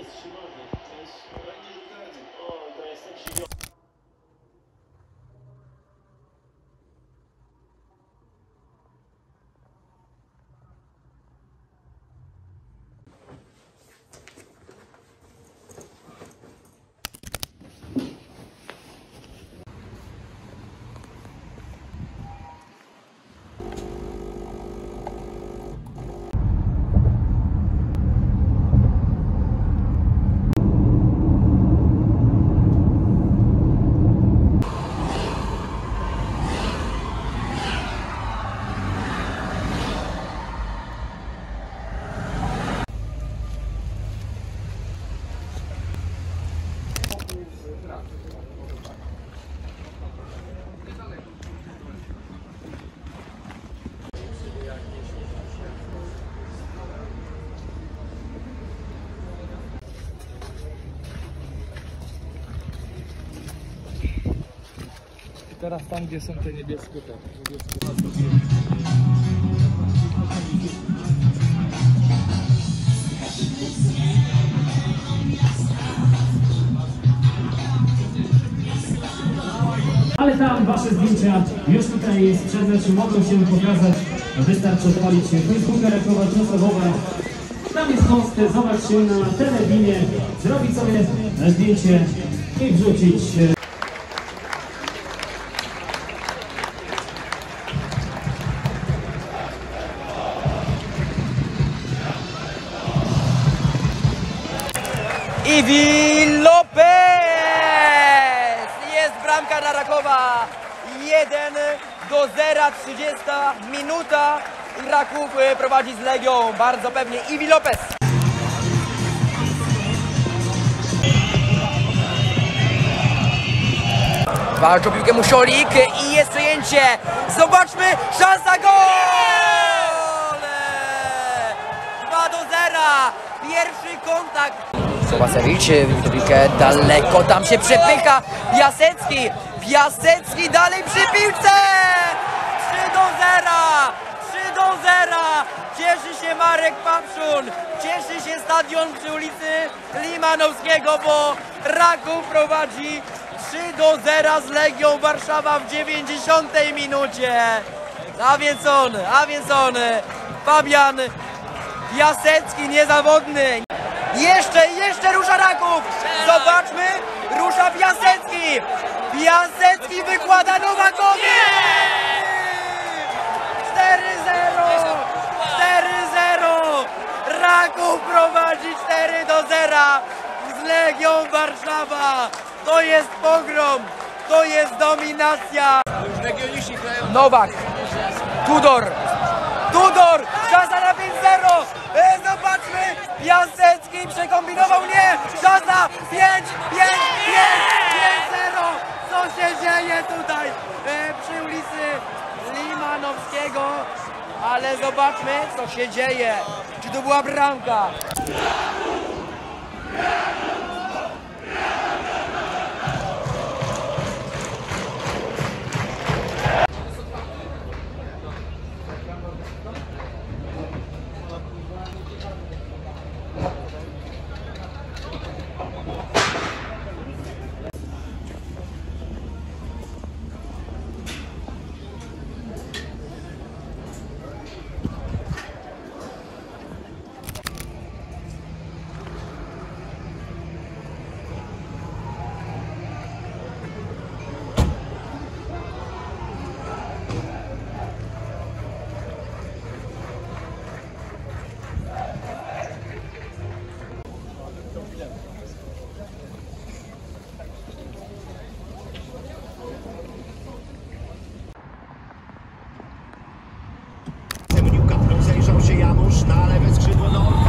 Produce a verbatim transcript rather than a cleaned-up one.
Teraz tam, gdzie są te niebieskie, te niebieskie. Ale tam wasze zdjęcia już tutaj sprzedać, mogą się pokazać. Wystarczy odpalić się Facebooka, reklamować osobowe. Tam jest post, zobacz się na telewinie, zrobić sobie zdjęcie i wrzucić. Iwi Lopez! Jest bramka dla Rakowa. jeden do zera, trzydziesta minuta. I Raków prowadzi z Legią. Bardzo pewnie Iwi Lopez. Walczy o piłkę Muszolik i jest przejęcie. Zobaczmy, szansa, gol! dwa do zera. Pierwszy kontakt. Sobasewicz, widzi piłkę daleko, tam się przepycha Piasecki, Piasecki dalej przy piłce! trzy do zera, trzy do zera, cieszy się Marek Papszun, cieszy się stadion przy ulicy Limanowskiego, bo Raków prowadzi trzy do zera z Legią Warszawa w dziewięćdziesiątej minucie. A więc on, a więc on, Fabian Piasecki, niezawodny. Jeszcze, jeszcze rusza Raków! Zobaczmy, rusza Piasecki! Piasecki wykłada Nowakowi! cztery zero! cztery zero! Raków prowadzi cztery do zera z Legią Warszawa! To jest pogrom! To jest dominacja! Nowak! Tudor! Tudor! Szansa na pięć zero! E, zobaczmy! Piasecki przekombinował, nie! Szansa! pięć, pięć, pięć, pięć zero! Co się dzieje tutaj e, przy ulicy Limanowskiego? Ale zobaczmy, co się dzieje. Czy to była bramka? Zajrzał się Janusz na lewe skrzydło.